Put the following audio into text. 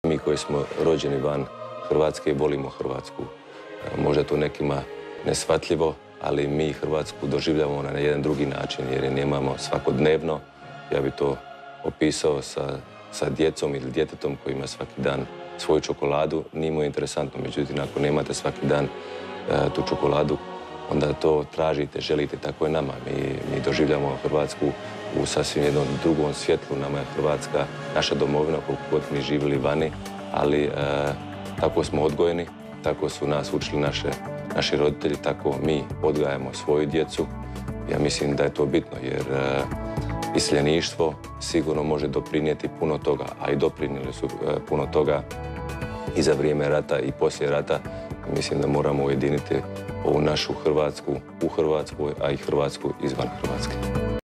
Mi koji smo rođeni van Hrvatske volimo Hrvatsku. Možda to nekima neshvatljivo, ali mi Hrvatsku doživljavamo na jedan drugi način jer je nemamo svakodnevno. Ja bi to opisao sa djecom ili djetetom koji ima svaki dan svoju čokoladu. Nije mu interesantno, međutim, ako nemate svaki dan tu čokoladu, onda to tražite, želite, tako je nama. Mi doživljamo Hrvatsku u sasvim jednom drugom svjetlu. Nama je Hrvatska naša domovina, koliko god mi živjeli vani, ali tako smo odgojeni, tako su nas učili naši roditelji, tako mi odgajamo svoju djecu. Ja mislim da je to bitno jer iseljeništvo sigurno može doprinijeti puno toga, a i doprinijeli su puno toga i za vrijeme rata i poslije rata. Mislim da moramo ujediniti ovu našu Hrvatsku u Hrvatskoj, a i Hrvatsku izvan Hrvatske.